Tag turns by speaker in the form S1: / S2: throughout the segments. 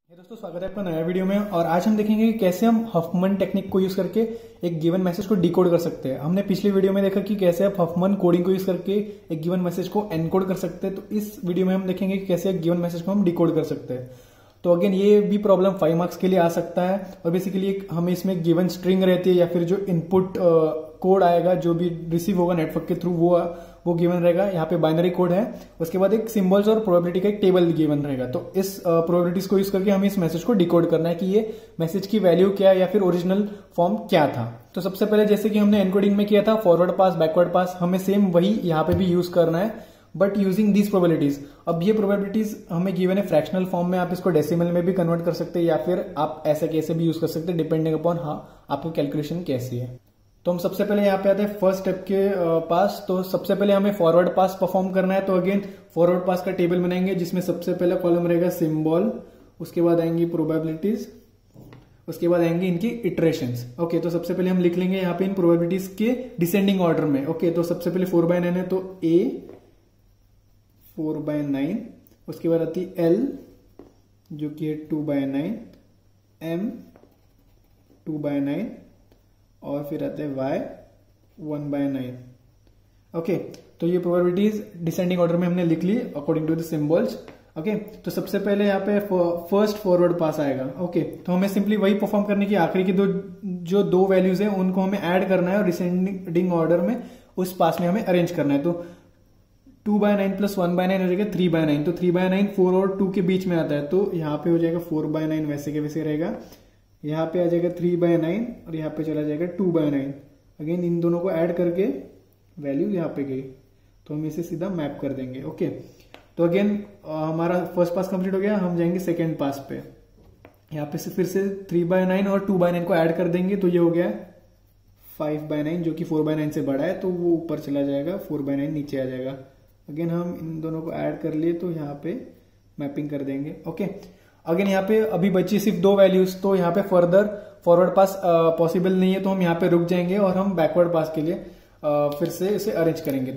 S1: दोस्तों, स्वागत है आपका नया वीडियो में। और आज हम देखेंगे कि कैसे हम हफमन टेक्निक को यूज करके एक गिवन मैसेज को डिकोड कर सकते हैं। हमने पिछले वीडियो में देखा कि कैसे आप हफमन कोडिंग को यूज करके एक गिवन मैसेज को एनकोड कर सकते हैं। तो इस वीडियो में हम देखेंगे कि कैसे एक गिवन मैसेज को हम डिकोड कर सकते हैं। तो अगेन ये भी प्रॉब्लम 5 मार्क्स के लिए आ सकता है। और बेसिकली हमें इसमें गिवन स्ट्रिंग रहती है या फिर जो इनपुट कोड आएगा जो भी रिसीव होगा नेटवर्क के थ्रू वो गिवन रहेगा। यहाँ पे बाइनरी कोड है, उसके बाद एक सिंबल्स और प्रोबेबिलिटी का एक टेबल गिवन रहेगा। तो इस प्रोबेबिलिटीज को यूज करके हमें इस मैसेज को डिकोड करना है कि ये मैसेज की वैल्यू क्या है या फिर ओरिजिनल फॉर्म क्या था। तो सबसे पहले जैसे कि हमने एनकोडिंग में किया था फॉरवर्ड पास बैकवर्ड पास, हमें सेम वही यहाँ पे भी यूज करना है बट यूजिंग दीज प्रोबेबिलिटीज। अब ये प्रोबेबिलिटीज हमें गिवन है फ्रैक्शनल फॉर्म में, आप इसको डेसिमल में भी कन्वर्ट कर सकते हैं या फिर आप ऐसे कैसे भी यूज कर सकते हैं डिपेंडिंग अपॉन आपकी कैलकुलेशन कैसी है। तो हम सबसे पहले यहाँ पे आते हैं फर्स्ट स्टेप के पास। तो सबसे पहले हमें फॉरवर्ड पास परफॉर्म करना है। तो अगेन फॉरवर्ड पास का टेबल बनाएंगे जिसमें सबसे पहला कॉलम रहेगा सिंबल, उसके बाद आएंगी प्रोबेबिलिटीज, उसके बाद आएंगे इनकी इटरेशंस। ओके, तो सबसे पहले हम लिख लेंगे यहाँ पे इन प्रोबेबिलिटीज के डिसेंडिंग ऑर्डर में। ओके, तो सबसे पहले 4/9 है तो A 4/9, उसके बाद आती L जो कि है 2/9, M 2/9 और फिर आता है Y 1/9। ओके, तो ये प्रोबेबिलिटीज डिसेंडिंग ऑर्डर में हमने लिख ली according to the symbols. Okay, तो सबसे पहले यहाँ पे फर्स्ट फॉरवर्ड पास आएगा। ओके, तो हमें सिंपली वही परफॉर्म करने की आखिरी की जो दो वैल्यूज है उनको हमें ऐड करना है और डिसेंडिंग ऑर्डर में उस पास में हमें अरेंज करना है। तो 2/9 प्लस 1/9 हो जाएगा 3/9। तो 3/9 4 और 2 के बीच में आता है तो यहाँ पे हो जाएगा 4/9 वैसे के वैसे रहेगा। यहाँ पे आ जाएगा 3/9 और यहाँ पे चला जाएगा 2/9। अगेन इन दोनों को ऐड करके वैल्यू यहाँ पे गई तो हम इसे सीधा मैप कर देंगे। ओके, तो अगेन हमारा फर्स्ट पास कंप्लीट हो गया। हम जाएंगे सेकेंड पास पे। यहाँ पे से फिर से 3/9 और 2/9 को ऐड कर देंगे तो ये हो गया 5/9 जो कि 4/9 से बड़ा है तो वो ऊपर चला जाएगा, 4/9 नीचे आ जाएगा। अगेन हम इन दोनों को ऐड कर लिए तो यहाँ पे मैपिंग कर देंगे। ओके, अगेन यहाँ पे अभी बची सिर्फ दो वैल्यूज, तो यहाँ पे फर्दर फॉरवर्ड पास पॉसिबल नहीं है तो हम यहाँ पे रुक जाएंगे और हम बैकवर्ड पास के लिए फिर से इसे अरेंज करेंगे।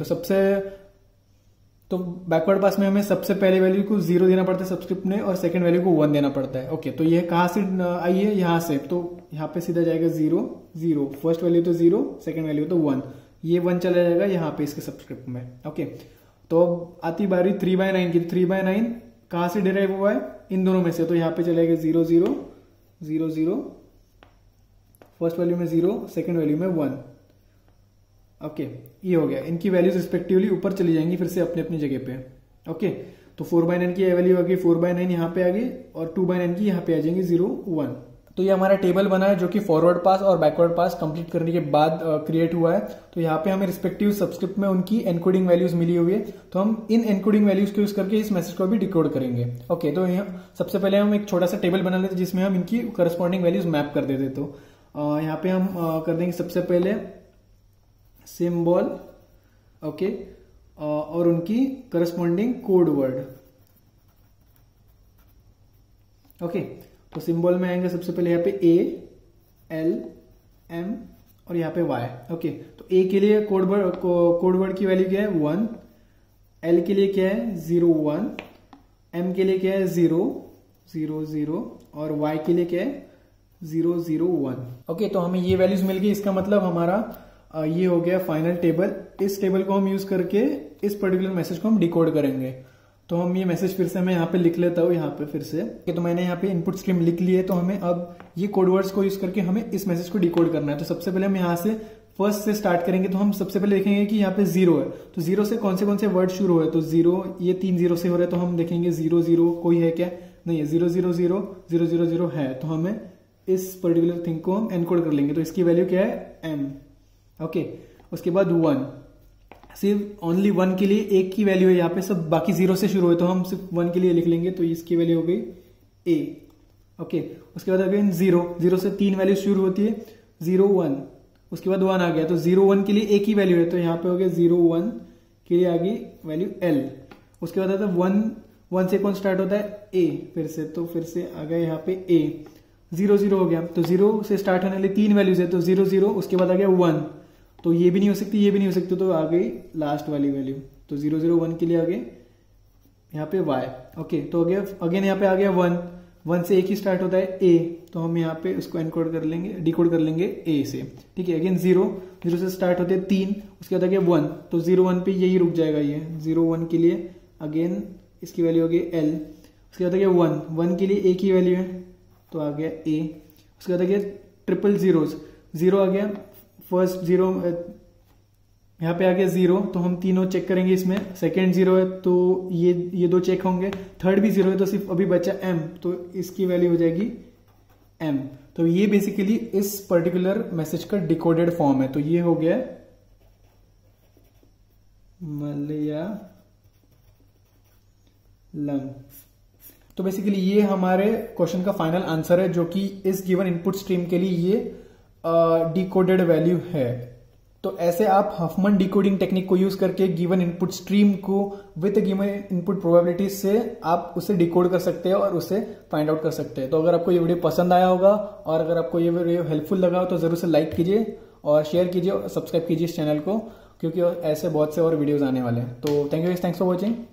S1: तो बैकवर्ड पास में हमें सबसे पहले वैल्यू को 0 देना पड़ता है सबस्क्रिप्ट में और सेकंड वैल्यू को 1 देना पड़ता है। ओके, तो ये कहाँ से आई है? यहाँ से। तो यहाँ पे सीधा जाएगा 0 0, फर्स्ट वैल्यू तो 0, सेकंड वैल्यू तो 1, ये 1 चला जाएगा यहाँ पे इसके सबस्क्रिप्ट में। ओके, तो अब आती बारी 3/9 की। 3/9 कहां से डिराइव हुआ है? इन दोनों में से। तो यहाँ पे चलेगा 0 0 0 0, फर्स्ट वैल्यू में 0, सेकंड वैल्यू में 1। ओके, ये हो गया। इनकी वैल्यूज रिस्पेक्टिवली ऊपर चली जाएंगी फिर से अपने अपनी जगह पे। ओके, तो 4/9 की वैल्यू आ गई 4/9 यहाँ पे आ गई और 2/9 की यहाँ पे आ जाएंगी 0 1। तो ये हमारा टेबल बना है जो कि फॉरवर्ड पास और बैकवर्ड पास कंप्लीट करने के बाद क्रिएट हुआ है। तो यहाँ पे हमें रिस्पेक्टिव सबस्क्रिप्ट में उनकी एनकोडिंग वैल्यूज मिली हुई है। तो हम इन एनकोडिंग वैल्यूज को यूज करके इस मैसेज को भी डिकोड करेंगे। ओके, तो सबसे पहले हम एक छोटा सा टेबल बना लेते जिसमें हम इनकी करस्पॉन्डिंग वैल्यूज मैप कर देते। तो यहाँ पे हम कर देंगे सबसे पहले सिंबल, ओके, और उनकी करस्पॉन्डिंग कोड वर्ड। ओके, तो सिंबल में आएंगे सबसे पहले यहाँ पे A L M और यहाँ पे Y। ओके, तो A के लिए कोड वर्ड की वैल्यू क्या है? 1, L के लिए क्या है? 0 1, M के लिए क्या है? 0 0 0 और Y के लिए क्या है? 0 0 1। ओके, तो हमें ये वैल्यूज मिल गई। इसका मतलब हमारा ये हो गया फाइनल टेबल। इस टेबल को हम यूज करके इस पर्टिकुलर मैसेज को हम डिकोड करेंगे। तो हम ये मैसेज फिर से मैं यहाँ पे लिख लेता हूँ यहाँ पे फिर से कि तो मैंने यहाँ पे इनपुट स्ट्रीम लिख ली है। तो हमें अब ये कोड वर्ड्स को यूज करके हमें इस मैसेज को डिकोड करना है। तो सबसे पहले हम यहाँ से फर्स्ट से स्टार्ट करेंगे। तो हम सबसे पहले देखेंगे कि यहाँ पे 0 है तो 0 से कौन से वर्ड शुरू है? तो 0, ये 3 0 से हो रहे हैं तो हम देखेंगे 0 0 कोई है क्या? नहीं है। 0 0 0 0 0 0 है तो हमें इस पर्टिकुलर थिंग को हम एनकोड कर लेंगे। तो इसकी वैल्यू क्या है? M। ओके, उसके बाद 1, सिर्फ ओनली 1 के लिए एक की वैल्यू है यहाँ पे, सब बाकी 0 से शुरू है तो हम सिर्फ 1 के लिए लिख लेंगे। तो इसकी वैल्यू हो गई A। ओके, उसके बाद अगेन 0 से 3 वैल्यू शुरू होती है, 0 1, उसके बाद 1 आ गया तो 0 1 के लिए एक ही वैल्यू है तो यहाँ पे हो गया 0 1 के लिए आ गई वैल्यू L। उसके बाद आता है 1 से कौन स्टार्ट होता है? A फिर से आ गया यहाँ पे A। 0 0 हो गया तो 0 से स्टार्ट होने वाली 3 वैल्यूज है तो 0 0, उसके बाद आ गया 1, तो ये भी नहीं हो सकती ये भी नहीं हो सकती तो आ गई लास्ट वाली वैल्यू। तो 0 0 1 के लिए आ गई यहाँ पे y। ओके, तो अगेन यहाँ पे आ गया 1, 1 से एक ही स्टार्ट होता है ए, तो हम यहाँ पे उसको एनकोड कर लेंगे, डिकोड कर लेंगे ए से। ठीक है, अगेन 0 से स्टार्ट होते हैं 3, उसके बाद आगे 1, तो 0 1 पे यही रुक जाएगा ये 0 1 के लिए। अगेन इसकी वैल्यू हो गई एल, उसके बाद आगे 1 के लिए एक ही वैल्यू है तो आ गया ए। उसके बाद आगे ट्रिपल जीरोज, 0 आ गया, फर्स्ट 0 यहाँ पे आ गया 0, तो हम तीनों चेक करेंगे इसमें। सेकंड 0 है तो ये 2 चेक होंगे। थर्ड भी 0 है तो सिर्फ अभी बचा m, तो इसकी वैल्यू हो जाएगी m। तो ये बेसिकली इस पर्टिकुलर मैसेज का डिकोडेड फॉर्म है। तो ये हो गया मलयालम। तो बेसिकली ये हमारे क्वेश्चन का फाइनल आंसर है, जो कि इस गिवन इनपुट स्ट्रीम के लिए ये डिकोडेड वैल्यू है। तो ऐसे आप हफमन डिकोडिंग टेक्निक को यूज करके गिवन इनपुट स्ट्रीम को विद गिवन इनपुट प्रोबेबिलिटी से आप उसे डिकोड कर सकते हैं और उसे फाइंड आउट कर सकते हैं। तो अगर आपको ये वीडियो पसंद आया होगा और अगर आपको ये वीडियो हेल्पफुल लगा हो तो जरूर से लाइक कीजिए और शेयर कीजिए और सब्सक्राइब कीजिए इस चैनल को, क्योंकि ऐसे बहुत से और वीडियोज आने वाले हैं। तो थैंक्स फॉर वॉचिंग।